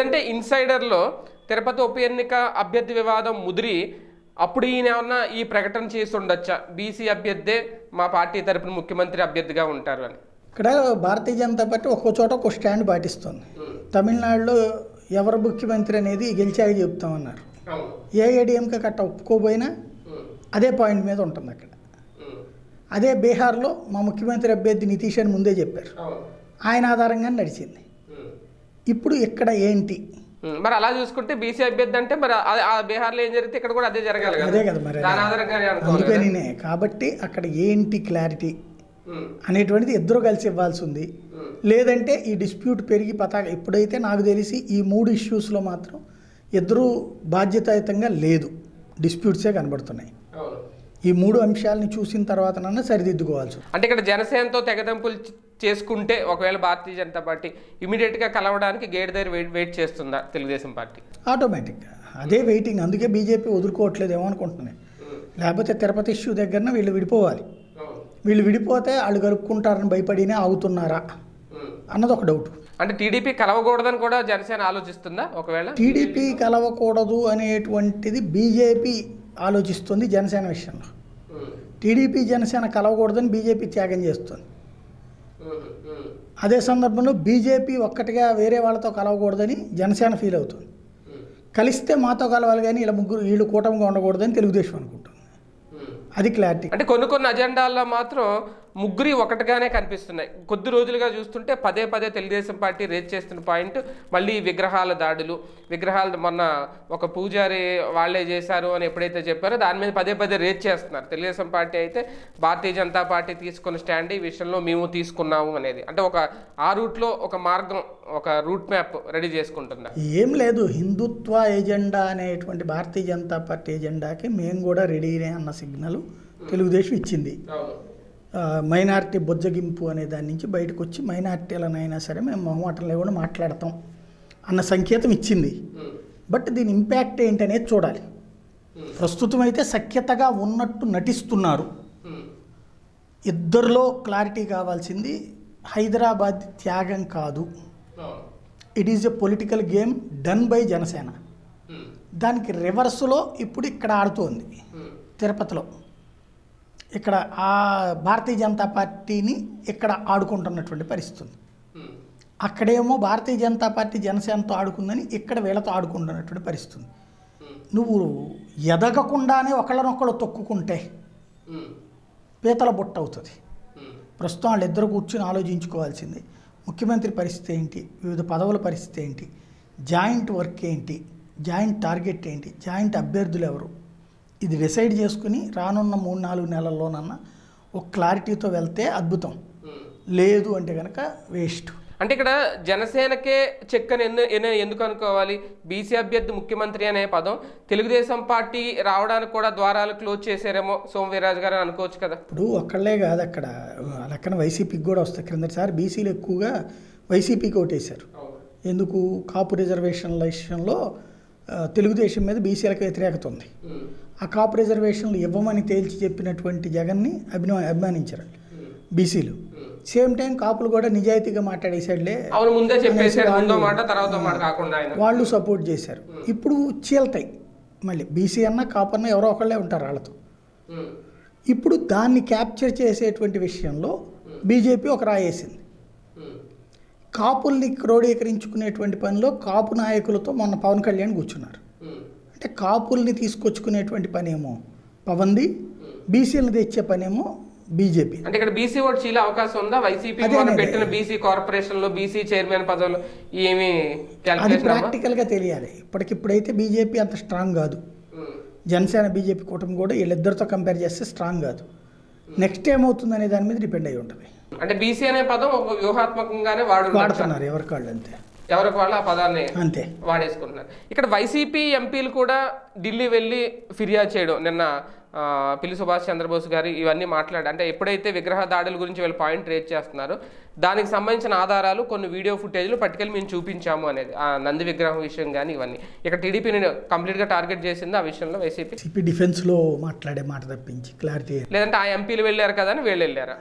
లేదంటే ఇన్సైడర్లో తిరుపతి ఉప ఎన్నిక అభ్యర్థి వివాదం ముదిరి అప్పుడు ఈయన ఏమన్నా ఈ ప్రకటన చేసి ఉండొచ్చా, బీసీ అభ్యర్థే మా పార్టీ తరపున ముఖ్యమంత్రి అభ్యర్థిగా ఉంటారు అని? ఇక్కడ భారతీయ జనతా పార్టీ ఒక్కో చోట ఒక్కో స్టాండ్ పాటిస్తుంది. తమిళనాడులో ఎవరు ముఖ్యమంత్రి అనేది గెలిచాక చెప్తామన్నారు. ఏఐడిఎంకే కట్ట ఒప్పుకోపోయినా అదే పాయింట్ మీద ఉంటుంది అక్కడ. అదే బీహార్లో మా ముఖ్యమంత్రి అభ్యర్థి నితీష్ అని ముందే చెప్పారు, ఆయన ఆధారంగానే నడిచింది. ఇప్పుడు ఇక్కడ ఏంటి మరి అలా చూసుకుంటే బీసీ అభ్యర్థి అంటే మరి బీహార్లో ఏం జరిగితే ఇక్కడ కూడా అదే జరగాలి, అదే కదా మరి. అందుకనే కాబట్టి అక్కడ ఏంటి క్లారిటీ అనేటువంటిది ఇద్దరు కలిసి ఇవ్వాల్సి ఉంది. లేదంటే ఈ డిస్ప్యూట్ పెరిగి ఎప్పుడైతే నాకు తెలిసి ఈ 3 ఇష్యూస్లో మాత్రం ఇద్దరు బాధ్యతాయుతంగా లేదు, డిస్ప్యూట్సే కనబడుతున్నాయి. ఈ 3 అంశాలని చూసిన తర్వాతనన్నా సరిదిద్దుకోవాల్సి. అంటే ఇక్కడ జనసేనతో తెగదెంపులు చేసుకుంటే ఒకవేళ భారతీయ జనతా పార్టీ ఇమీడియట్గా కలవడానికి గేట్ దగ్గర వెయిట్ చేస్తుందా తెలుగుదేశం పార్టీ? ఆటోమేటిక్గా అదే వెయిటింగ్. అందుకే బీజేపీ వదులుకోవట్లేదు ఏమో అనుకుంటున్నాయి. లేకపోతే తిరుపతి ఇష్యూ దగ్గరన వీళ్ళు విడిపోవాలి. వీళ్ళు విడిపోతే వాళ్ళు కలుపుకుంటారని భయపడినే ఆగుతున్నారా అన్నది ఒక డౌట్. అంటే టీడీపీ కలవకూడదని కూడా జనసేన ఆలోచిస్తుందా? ఒకవేళ టీడీపీ కలవకూడదు అనేటువంటిది బీజేపీ ఆలోచిస్తుంది జనసేన విషయంలో. టీడీపీ జనసేన కలవకూడదని బీజేపీ త్యాగం చేస్తుంది. అదే సందర్భంలో బీజేపీ ఒక్కటిగా వేరే వాళ్ళతో కలవకూడదని జనసేన ఫీల్ అవుతుంది. కలిస్తే మాతో కలవాలి కానీ వీళ్ళు కూటమిగా ఉండకూడదని తెలుగుదేశం అనుకుంటుంది. అది క్లారిటీ. అంటే కొన్ని అజెండాల్లో మాత్రం ముగ్గురి ఒకటిగానే కనిపిస్తున్నాయి. కొద్ది రోజులుగా చూస్తుంటే పదే తెలుగుదేశం పార్టీ రేజ్ చేస్తున్న పాయింట్ మళ్ళీ విగ్రహాల దాడులు. విగ్రహాలు మొన్న ఒక పూజారి వాళ్ళే చేశారు అని ఎప్పుడైతే చెప్పారో దాని మీద పదే రేజ్ చేస్తున్నారు. తెలుగుదేశం పార్టీ అయితే భారతీయ జనతా పార్టీ తీసుకున్న స్టాండ్ ఈ విషయంలో మేము తీసుకున్నాము అనేది, అంటే ఆ రూట్లో ఒక మార్గం, ఒక రూట్ మ్యాప్ రెడీ చేసుకుంటుందా? ఏం లేదు, హిందుత్వ ఎజెండా అనేటువంటి భారతీయ జనతా పార్టీ ఎజెండాకి మేము కూడా రెడీనే అన్న సిగ్నల్ తెలుగుదేశం ఇచ్చింది. మైనారిటీ బొజ్జగింపు అనే దాని నుంచి బయటకు వచ్చి మైనారిటీలనైనా సరే మేము మొహమాటం లేకుండా మాట్లాడతాం అన్న సంకేతం ఇచ్చింది. బట్ దీని ఇంపాక్ట్ ఏంటనేది చూడాలి. ప్రస్తుతం అయితే సఖ్యతగా ఉన్నట్టు నటిస్తున్నారు. ఇద్దరిలో క్లారిటీ కావాల్సింది హైదరాబాద్ త్యాగం కాదు, it is a political game done by Janasena. దానికి రివర్స్లో ఇప్పుడు ఇక్కడ ఆడుతోంది తిరుపతిలో. ఇక్కడ ఆ భారతీయ జనతా పార్టీని ఇక్కడ ఆడుకుంటున్నటువంటి పరిస్థితి. అక్కడేమో భారతీయ జనతా పార్టీ జనసేనతో ఆడుకుందని ఇక్కడ వీళ్ళతో ఆడుకుంటున్నటువంటి పరిస్థితి. నువ్వు ఎదగకుండానే ఒకళ్ళనొక్కళ్ళు తొక్కుకుంటే పీతల బుట్ట అవుతుంది. ప్రస్తుతం వాళ్ళిద్దరు కూర్చొని ఆలోచించుకోవాల్సింది ముఖ్యమంత్రి పరిస్థితి ఏంటి, వివిధ పదవుల పరిస్థితి ఏంటి, జాయింట్ వర్క్ ఏంటి, జాయింట్ టార్గెట్ ఏంటి, జాయింట్ అభ్యర్థులు ఎవరు, ఇది డిసైడ్ చేసుకుని రానున్న 3-4 నెలల్లోనన్నా ఒక క్లారిటీతో వెళ్తే అద్భుతం. లేదు అంటే కనుక వేస్ట్. అంటే ఇక్కడ జనసేనకే చెక్ అని ఎందుకు అనుకోవాలి? బీసీ అభ్యర్థి ముఖ్యమంత్రి అనే పదం తెలుగుదేశం పార్టీ రావడానికి కూడా ద్వారాలు క్లోజ్ చేశారేమో సోమవీర్రాజు గారు అనుకోవచ్చు కదా. ఇప్పుడు ఒక్కళ్ళే కాదు, అక్కడ లెక్కన వైసీపీకి కూడా వస్తాయి. క్రిందసారి బీసీలు ఎక్కువగా వైసీపీకి ఓటేశారు. ఎందుకు? కాపు రిజర్వేషన్ల విషయంలో తెలుగుదేశం మీద బీసీలకు వ్యతిరేకత ఉంది. ఆ కాపు రిజర్వేషన్లు ఇవ్వమని తేల్చి చెప్పినటువంటి జగన్ని అభిమానించారు బీసీలు. సేమ్ టైం కాపులు కూడా నిజాయితీగా మాట్లాడేసాడులే, వాళ్ళు సపోర్ట్ చేశారు. ఇప్పుడు చీల్తాయి మళ్ళీ బీసీ అన్న కాపు అన్న ఎవరో ఒకళ్ళే ఉంటారు వాళ్ళతో. ఇప్పుడు దాన్ని క్యాప్చర్ చేసేటువంటి విషయంలో బీజేపీ ఒక రాయేసింది. కాపుల్ని క్రోడీకరించుకునేటువంటి పనిలో కాపు నాయకులతో మొన్న పవన్ కళ్యాణ్ కూర్చున్నారు. అంటే కాపుల్ని తీసుకొచ్చుకునేటువంటి పనేమో పవన్ది, బీసీలను తెచ్చే పనేమో బీజేపీ. అంటే ఇక్కడ బీసీ ఓట్ చీలే అవకాశం ఉందా? వైసీపీ పెట్టిన బీసీ కార్పొరేషన్ లో బీసీ చైర్మన్ పదవులు ఏమి అది ప్రాక్టికల్ గా తెలియాలి. ఇప్పటికిప్పుడైతే బీజేపీ అంత స్ట్రాంగ్ కాదు. జనసేన బీజేపీ కూటమి కూడా వీళ్ళిద్దరితో కంపేర్ చేస్తే స్ట్రాంగ్ కాదు. నెక్స్ట్ ఏమవుతుంది అనే దాని మీద డిపెండ్ అయి ఉంటుంది. అంటే బీసీ అనే పదం ఒక వ్యూహాత్మకంగానే వాడుతున్నారు ఎవరికి వాళ్ళు, అంతే ఎవరికి వాళ్ళు ఆ పదాన్ని అంతే వాడేసుకుంటున్నారు. ఇక్కడ వైసీపీ ఎంపీలు కూడా ఢిల్లీ వెళ్ళి ఫిర్యాదు చేయడం, నిన్న పిల్లి సుభాష్ చంద్రబోస్ గారు ఇవన్నీ అంటే ఎప్పుడైతే విగ్రహ దాడుల గురించి వీళ్ళు పాయింట్ రేజ్ చేస్తున్నారో దానికి సంబంధించిన ఆధారాలు కొన్ని వీడియో ఫుటేజ్లు పట్టుకెళ్ళి మేము చూపించాము అనేది, ఆ నంది విగ్రహం విషయం కానీ ఇవన్నీ. ఇక్కడ టీడీపీని కంప్లీట్గా టార్గెట్ చేసింది ఆ విషయంలో వైసీపీ డిఫెన్స్లో మాట్లాడే మాట తప్పించి క్లారిటీ లేదంటే ఆ ఎంపీలు వెళ్ళారు కదా అని వీళ్ళు వెళ్ళారా?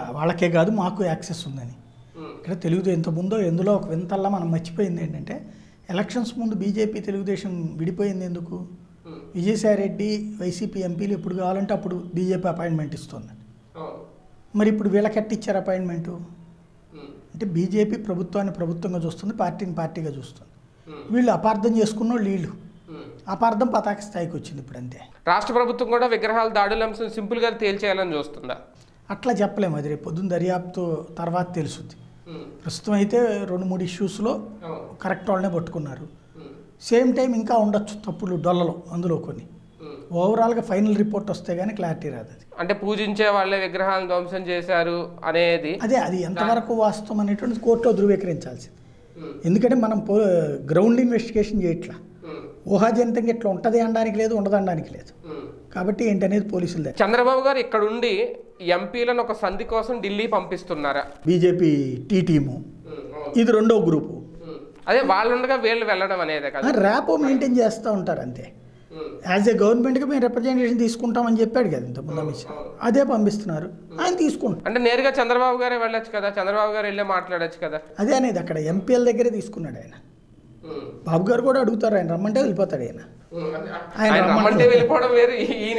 వాళ్ళకే కాదు మాకు యాక్సెస్ ఉందని. ఇక్కడ తెలుగుదేశం ఇంతకుముందో ఎందులో ఒక వింతల్లా మనం మర్చిపోయింది ఏంటంటే ఎలక్షన్స్ ముందు బీజేపీ తెలుగుదేశం విడిపోయింది ఎందుకు? విజయసాయిరెడ్డి వైసీపీ ఎంపీలు ఎప్పుడు కావాలంటే అప్పుడు బీజేపీ అపాయింట్మెంట్ ఇస్తుంది. మరి ఇప్పుడు వీళ్ళకెట్టి ఇచ్చారు అపాయింట్మెంటు? అంటే బీజేపీ ప్రభుత్వాన్ని ప్రభుత్వంగా చూస్తుంది, పార్టీని పార్టీగా చూస్తుంది. వీళ్ళు అపార్థం చేసుకున్న వీళ్ళు అపార్థం పతాక స్థాయికి వచ్చింది ఇప్పుడు అంతే. రాష్ట్ర ప్రభుత్వం కూడా విగ్రహాల దాడుల అంశం సింపుల్గా తేల్చేయాలని చూస్తుందా? అట్లా చెప్పలేము, అది రేపు పొద్దున్న దర్యాప్తు తర్వాత తెలుస్తుంది. ప్రస్తుతం అయితే 2-3 ఇష్యూస్లో కరెక్ట్ వాళ్ళనే పట్టుకున్నారు. సేమ్ టైం ఇంకా ఉండొచ్చు తప్పులు డొల్లలో అందులో కొన్ని. ఓవరాల్గా ఫైనల్ రిపోర్ట్ వస్తే కానీ క్లారిటీ రాదు. అది అంటే పూజించే వాళ్ళే విగ్రహాలను ధ్వంసం చేశారు అనేది అది ఎంతవరకు వాస్తవం అనేటువంటి కోర్టులో ధృవీకరించాల్సింది. ఎందుకంటే మనం గ్రౌండ్ ఇన్వెస్టిగేషన్ చేయట్లా, ఊహాజనితంగా ఇట్లా ఉంటుంది అనడానికి లేదు, ఉండదనడానికి లేదు. కాబట్టి ఏంటనేది పోలీసులు. చంద్రబాబు గారు ఇక్కడ ఉండి ఎంపీలను ఒక సంధి కోసం ఢిల్లీ పంపిస్తున్నారా? బీజేపీ టీ టీము ఇది రెండో గ్రూపు. అదే వాళ్ళుండగా వీళ్ళు వెళ్ళడం అనేది కదా, ర్యాపో మెయింటైన్ చేస్తూ ఉంటారు అంతే. యాజ్ ఏ గవర్నమెంట్గా మేము రిప్రజెంటేషన్ తీసుకుంటామని చెప్పాడు కదా ఇంతకుముందు అమిత్ షా, అదే పంపిస్తున్నారు, ఆయన తీసుకుంటారు. అంటే నేరుగా చంద్రబాబు గారే వెళ్ళొచ్చు కదా, చంద్రబాబు గారు వెళ్ళే మాట్లాడచ్చు కదా. అదే అనేది అక్కడ ఎంపీల దగ్గరే తీసుకున్నాడు ఆయన. బాబు గారు కూడా అడుగుతారు, ఆయన రమ్మంటే వెళ్ళిపోతాడు. ఆయన రమ్మంటే వెళ్ళిపోవడం వేరు,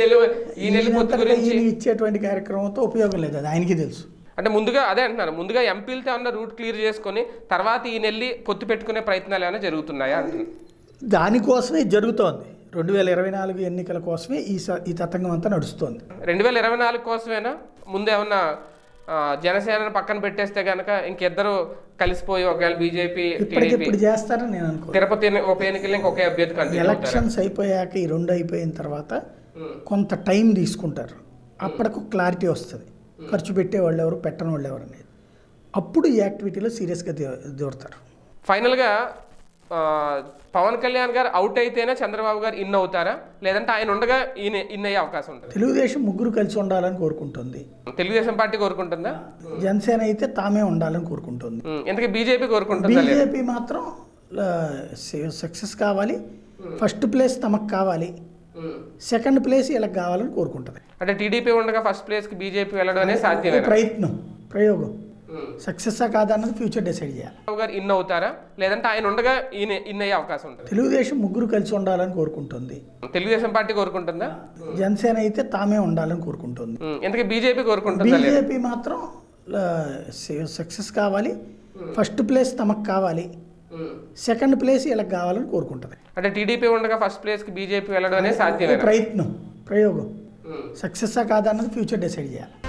ఇచ్చేటువంటి కార్యక్రమంతో ఉపయోగం లేదు, అది ఆయనకి తెలుసు. అంటే ముందుగా అదే అంటున్నారు, ముందుగా ఎంపీలతో అన్న రూట్ క్లియర్ చేసుకొని తర్వాత ఈయన వెళ్ళి పొత్తు పెట్టుకునే ప్రయత్నాలు ఏమైనా జరుగుతున్నాయా అంటున్నారు. దానికోసమే జరుగుతోంది, 2024 ఎన్నికల కోసమే ఈ తతంగం అంతా నడుస్తోంది. 2024 కోసమేనా? ముందు ఏమన్నా జనసేనను పక్కన పెట్టేస్తే కనుక ఇంకిద్దరు కలిసిపోయి ఒకవేళ బీజేపీ ఇప్పుడు చేస్తారని నేను అనుకో. తిరుపతి ఉప ఎన్నికలు ఇంకొక అభ్యర్థి ఎలక్షన్స్ అయిపోయాక ఈ 2 అయిపోయిన తర్వాత కొంత టైం తీసుకుంటారు, అప్పటికి క్లారిటీ వస్తుంది ఖర్చు పెట్టే వాళ్ళు ఎవరు పెట్టని వాళ్ళు ఎవరు అనేది. అప్పుడు ఈ యాక్టివిటీలో సీరియస్గా దూరతారు. ఫైనల్గా పవన్ కళ్యాణ్ గారు అవుట్ అయితేనే చంద్రబాబు గారు ఇన్ అవుతారా, లేదంటే ఆయన ఉండగా ఈయన ఇన్ అయ్యే అవకాశం ఉంటుంది? తెలుగుదేశం ముగ్గురు కలిసి ఉండాలని కోరుకుంటుంది. తెలుగుదేశం పార్టీ కోరుకుంటుందా? జనసేన అయితే తామే ఉండాలని కోరుకుంటుంది. ఎందుకంటే బీజేపీ కోరుకుంటుంది. బీజేపీ మాత్రం సక్సెస్ కావాలి, ఫస్ట్ ప్లేస్ తమకు కావాలి, సెకండ్ ప్లేస్ వీళ్ళకి కావాలని కోరుకుంటుంది. అంటే టీడీపీ ఉండగా ఫస్ట్ ప్లేస్కి బీజేపీ వెళ్ళడం అనేది సాధ్యమే. ప్రయోగం సక్సెస్సా కాదా అన్నది ఫ్యూచర్ డిసైడ్ చేయాలి. ఇన్ అవుతారా, లేదంటే ఆయన ఉండగా ఈయన ఇన్ అయ్యే అవకాశం ఉంటుంది? తెలుగుదేశం ముగ్గురు కలిసి ఉండాలని కోరుకుంటుంది. తెలుగుదేశం పార్టీ కోరుకుంటుందా? జనసేన అయితే తామే ఉండాలని కోరుకుంటుంది. ఎందుకంటే బీజేపీ కోరుకుంటుంది. బీజేపీ మాత్రం సక్సెస్ కావాలి, ఫస్ట్ ప్లేస్ తమకు కావాలి, సెకండ్ ప్లేస్ వీళ్ళకి కావాలని కోరుకుంటుంది. అంటే టీడీపీ ఉండగా ఫస్ట్ ప్లేస్కి బీజేపీ వెళ్ళడం అనేది సాధ్యమే. ప్రయోగం సక్సెస్సా కాదా అన్నది ఫ్యూచర్ డిసైడ్ చేయాలి.